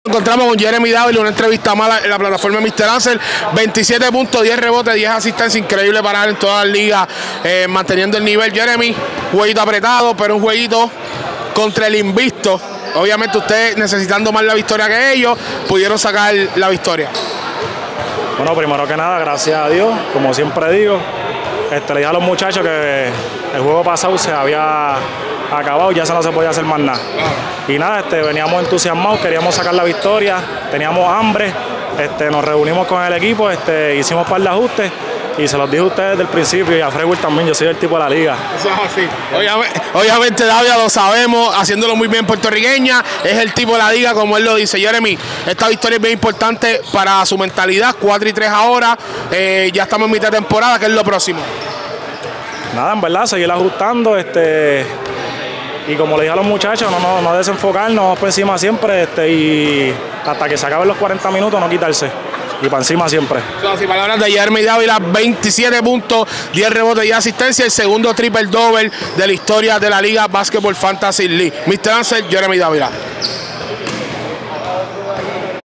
Encontramos con Jeremy Dávila, una entrevista mala en la plataforma Mr. Answer. 27 puntos, 10 rebotes, 10 asistencias, increíble para él en todas las ligas, manteniendo el nivel. Jeremy, jueguito apretado, pero un jueguito contra el invicto. Obviamente ustedes, necesitando más la victoria que ellos, pudieron sacar la victoria. Bueno, primero que nada, gracias a Dios, como siempre digo, le dije a los muchachos que el juego pasado se había acabado, ya no se podía hacer más nada. Y nada, veníamos entusiasmados, queríamos sacar la victoria, teníamos hambre, nos reunimos con el equipo, hicimos un par de ajustes y se los dije a ustedes desde el principio y a Fred también, yo soy el tipo de la liga. Eso es así. Obviamente Dávila lo sabemos, haciéndolo muy bien puertorriqueña, es el tipo de la liga como él lo dice. Jeremy, esta victoria es bien importante para su mentalidad, 4-3 ahora, ya estamos en mitad de temporada, ¿qué es lo próximo? Nada, en verdad, seguir ajustando, y como le dije a los muchachos, no desenfocarnos, vamos por encima siempre, y hasta que se acaben los 40 minutos no quitarse. Y para encima siempre. Las palabras de Jeremy Dávila, 27 puntos, 10 rebotes y asistencia, el segundo triple doble de la historia de la Liga Basketball Fantasy League. Mr. Answer, Jeremy Dávila.